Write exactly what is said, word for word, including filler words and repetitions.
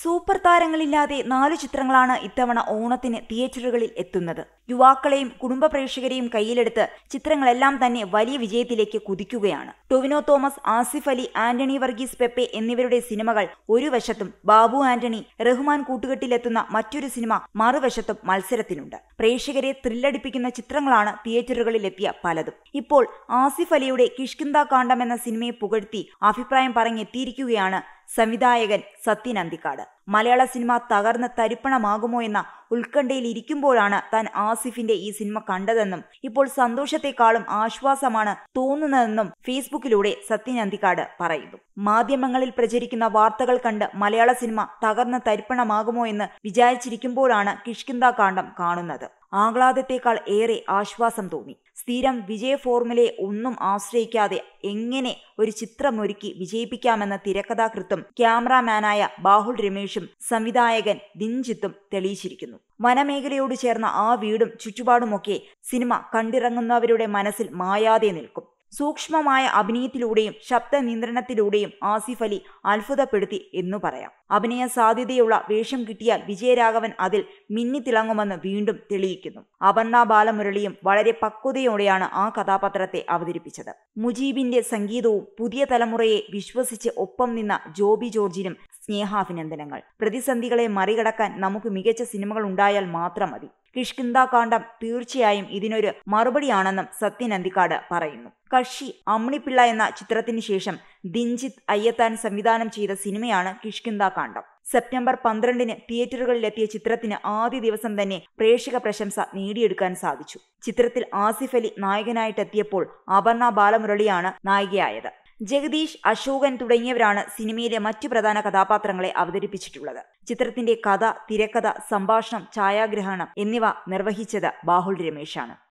Super താരങ്ങളില്ലാതെ നാലു ചിത്രങ്ങളാണ് ഇത്തവണ ഓണത്തിന് തിയേറ്ററുകളിൽ എത്തുന്നത്. യുവാക്കളെയും കുടുംബ പ്രേക്ഷകരെയും കയ്യിലെടുത്ത് ചിത്രങ്ങളെല്ലാം തന്നെ വലിയ വിജയത്തിലേക്ക് കുതിക്കുകയാണ്. ടൊവിനോ തോമസ്, ആസിഫ് അലി, ആന്റണി വർഗീസ് പെപ്പെ എന്നിവരുടെ സിനിമകൾ ഒരു വശത്തും ബാബു ആന്റണി, റഹ്മാൻ കൂട്ടുകെട്ടിലെത്തുന്ന മറ്റൊരു സിനിമ മറുവശത്തും മത്സരത്തിനുണ്ട്. പ്രേക്ഷകരെ ത്രില്ലടിപ്പിക്കുന്ന ചിത്രങ്ങളാണ് തിയേറ്ററുകളിൽ എത്തിയ പലതും. ഇപ്പോൾ ആസിഫ് അലിയുടെ കിഷ്കിന്ധ കാണ്ഡം എന്ന സിനിമയെ പുകഴ്ത്തി അഭിപ്രായം പറഞ്ഞെത്തിയിരിക്കുകയാണ് സംവിധായകൻ സത്യൻ അന്തിക്കാട്. മലയാള സിനിമ തകർന്ന് തരിപ്പണമാകുമോ എന്ന ഉത്കണ്ഠയിൽ ഇരിക്കുമ്പോഴാണ് താൻ ആസിഫിന്റെ ഈ സിനിമ കണ്ടതെന്നും ഇപ്പോൾ സന്തോഷത്തെക്കാളും ആശ്വാസമാണ് തോന്നുന്നതെന്നും ഫേസ്ബുക്കിലൂടെ സത്യൻ അന്തിക്കാട് പറയുന്നു. മാധ്യമങ്ങളിൽ പ്രചരിക്കുന്ന വാർത്തകൾ കണ്ട് മലയാള സിനിമ തകർന്ന് തരിപ്പണമാകുമോ എന്ന് വിചാരിച്ചിരിക്കുമ്പോഴാണ് കിഷ്കിന്ധ കാണ്ഡം കാണുന്നത്. ആഹ്ലാദത്തെക്കാൾ ഏറെ ആശ്വാസം തോന്നി. സ്ഥിരം വിജയ ഫോർമുലയെ ഒന്നും ആശ്രയിക്കാതെ എങ്ങനെ ഒരു ചിത്രമൊരുക്കി വിജയിപ്പിക്കാമെന്ന തിരക്കഥാകൃത്തും ക്യാമറാമാനായ ബാഹുൽ രമേഷും സംവിധായകൻ ദിൻജിത്തും തെളിയിച്ചിരിക്കുന്നു. വനമേഖലയോട് ചേർന്ന ആ വീടും ചുറ്റുപാടുമൊക്കെ സിനിമ കണ്ടിറങ്ങുന്നവരുടെ മനസ്സിൽ മായാതെ നിൽക്കും. സൂക്ഷ്മമായ അഭിനയത്തിലൂടെയും ശബ്ദ നിയന്ത്രണത്തിലൂടെയും ആസിഫ് അലി അത്ഭുതപ്പെടുത്തി എന്നു പറയാം. അഭിനയ സാധ്യതയുള്ള വേഷം കിട്ടിയാൽ വിജയരാഘവൻ അതിൽ മിന്നിത്തിളങ്ങുമെന്ന് വീണ്ടും തെളിയിക്കുന്നു. അപർണ ബാലമുരളിയും വളരെ പക്വതയോടെയാണ് ആ കഥാപാത്രത്തെ അവതരിപ്പിച്ചത്. മുജീബിന്റെ സംഗീതവും പുതിയ തലമുറയെ വിശ്വസിച്ച് ഒപ്പം നിന്ന ജോബി ജോർജിനും സ്നേഹാഭിനന്ദനങ്ങൾ. പ്രതിസന്ധികളെ മറികടക്കാൻ നമുക്ക് മികച്ച സിനിമകൾ ഉണ്ടായാൽ മാത്രം മതി. കിഷ്കിന്ധ കാണ്ഡം തീർച്ചയായും ഇതിനൊരു മറുപടിയാണെന്നും സത്യൻ അന്തിക്കാട് പറയുന്നു. കക്ഷി അമ്മിണിപ്പിള്ള എന്ന ചിത്രത്തിന് ശേഷം ദിൻജിത്ത് അയ്യത്താൻ സംവിധാനം ചെയ്ത സിനിമയാണ് കിഷ്കിന്ധ കാണ്ഡം. സെപ്റ്റംബർ പന്ത്രണ്ടിന് തിയേറ്ററുകളിലെത്തിയ ചിത്രത്തിന് ആദ്യ ദിവസം തന്നെ പ്രേക്ഷക പ്രശംസ നേടിയെടുക്കാൻ സാധിച്ചു. ചിത്രത്തിൽ ആസിഫ് അലി നായകനായിട്ടെത്തിയപ്പോൾ അപർണ ബാലമുരളിയാണ് നായികയായത്. ജഗദീഷ്, അശോകൻ തുടങ്ങിയവരാണ് സിനിമയിലെ മറ്റു പ്രധാന കഥാപാത്രങ്ങളെ അവതരിപ്പിച്ചിട്ടുള്ളത്. ചിത്രത്തിന്റെ കഥ, തിരക്കഥ, സംഭാഷണം, ഛായാഗ്രഹണം എന്നിവ നിർവഹിച്ചത് ബാഹുൽ രമേശാണ്.